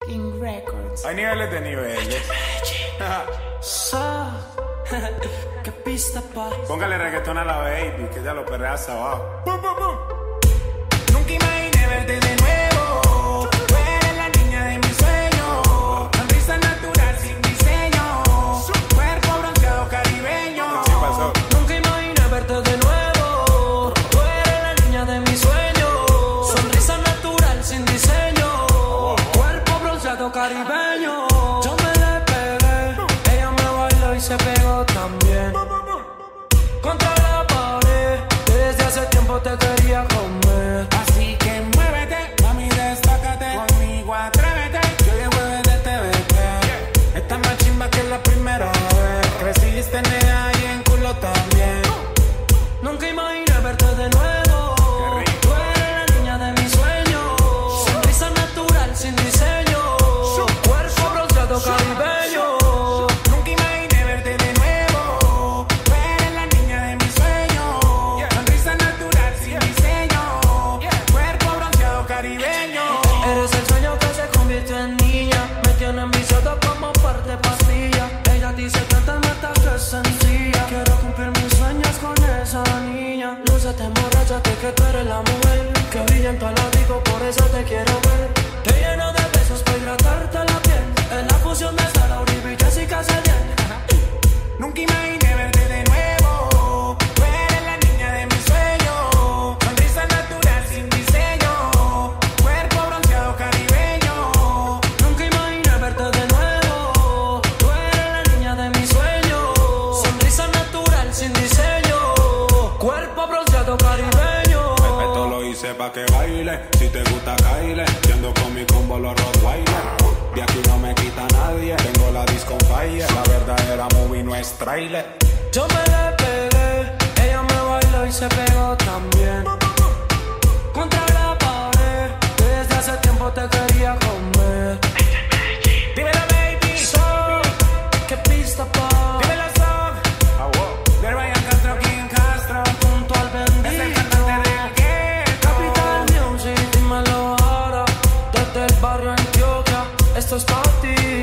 King Records. Hay niveles de niveles. Qué pista, pa. Póngale reggaetón a la baby, que ya lo perrea hasta abajo. ¡Bum, bum, bum! Nunca imaginé verte de nuevo. Tú eres la niña de mis sueños. Sonrisa natural sin diseño. Cuerpo bronceado caribeño. ¿Qué pasó? Nunca imaginé verte de nuevo. Tú eres la niña de mis sueños. Sonrisa natural sin diseño. Cuerpo bronceado caribeño. Yo me le pegué. Ella me bailó y se pegó también. Contra la pared. Desde hace tiempo te quería comer. Así que muévete, mami, destácate. Conmigo atrévete. Yo llevo desde TVT. Esta es más chimba que la primera vez. Creciste en ella y en culo también. Nunca imaginé verte de nuevo. Tú eres la niña de mis sueños. Sonrisa natural sin diseño. Cuerpo bronceado caribeño. Nunca imaginé verte de nuevo. Tú eres la niña de mis sueños. Sonrisa natural sin diseño. Cuerpo bronceado caribeño. Eres el sueño que se convirtió en niña. Me tiene enviciado como parte de pastilla. Ella dice tanta mata que es sencilla. Quiero cumplir mis sueños con esa niña. Lúcete, emborráchate que tú eres la mujer que brilla en tu disco, por eso te quiero ver. Te lleno de besos para hidratarte la piel. En la fusión de Sara Uribe y Jessica Cediel. Nunca imaginé verte de nuevo. Tú eres la niña de mis sueños. Sonrisa natural sin diseño. Cuerpo bronceado caribeño. Nunca imaginé verte de nuevo. Tú eres la niña de mis sueños. Sonrisa natural sin diseño. Cuerpo bronceado caribeño. Esto lo hice pa' que baile. Si te gusta, caile. Yendo con mi combo los Rottweiler. De aquí no me quita nadie. Tengo la disco on fire. La verdadera movie no es trailer. Yo me le pegué. Ella me bailó y se pegó también. Contra la pared. Desde hace tiempo te quería comer. Dímelo, baby. Qué pista, pa. Dímelo, de Ryan Castro, King Castro. Junto al bendito. Es el cantante del que Capital Music. Dímelo ahora. Desde el barrio Antioquia. Esto es pa' ti.